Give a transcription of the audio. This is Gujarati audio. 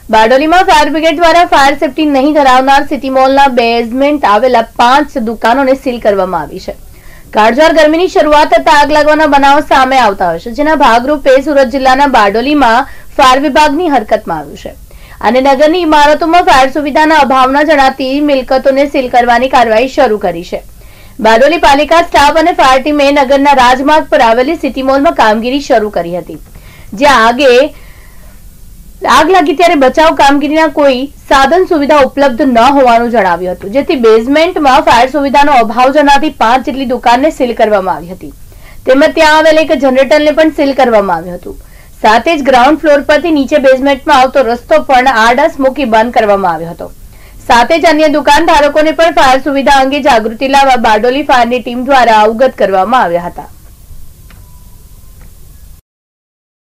બારડોલીમાં ફાયર બ્રિગેડ દ્વારા ફાયર સેફટી નહીં ધરાવનાર સિટી મોલના બેઝમેન્ટ આવેલા 5 દુકાનોને સીલ કરવામાં આવી છે। કાળઝાળ ગરમીની શરૂઆત થતા આગ લાગવાના બનાવો સામે આવતા હોય છે, જેના ભાગરૂપે સુરત જિલ્લાના બારડોલીમાં ફાયર વિભાગની હરકતમાં આવ્યું છે અને નગરની ઇમારતોમાં ફાયર સુવિધાના અભાવના જણાતી મિલકતોને સીલ કરવાની કાર્યવાહી શરૂ કરી છે। બારડોલી પાલિકા સ્ટાફ અને ફાયર ટીમે નગરના રાજમાર્ગ પર આવેલી સિટી મોલમાં કામગીરી શરૂ કરી હતી, જ્યાં આગ લાગી ત્યારે બચાવ કામગીરીના કોઈ સાધન સુવિધા ઉપલબ્ધ ન હોવાનું જણાવ્યું હતું, જેથી બેઝમેન્ટમાં ફાયર સુવિધાનો અભાવ જણાતી 5 જેટલી દુકાનને સીલ કરવામાં આવી હતી। તેમજ ત્યાં આવેલ એક જનરેટરને પણ સીલ કરવામાં આવ્યું હતું। સાથે જ ગ્રાઉન્ડ ફ્લોર પરથી નીચે બેઝમેન્ટમાં આવતો રસ્તો પણ આડસ મૂકી બંધ કરવામાં આવ્યો હતો। સાથે જ અન્ય દુકાનધારકોને પણ ફાયર સુવિધા અંગે જાગૃતિ લાવવા બારડોલી ફાયરની ટીમ દ્વારા અવગત કરવામાં આવ્યા હતા।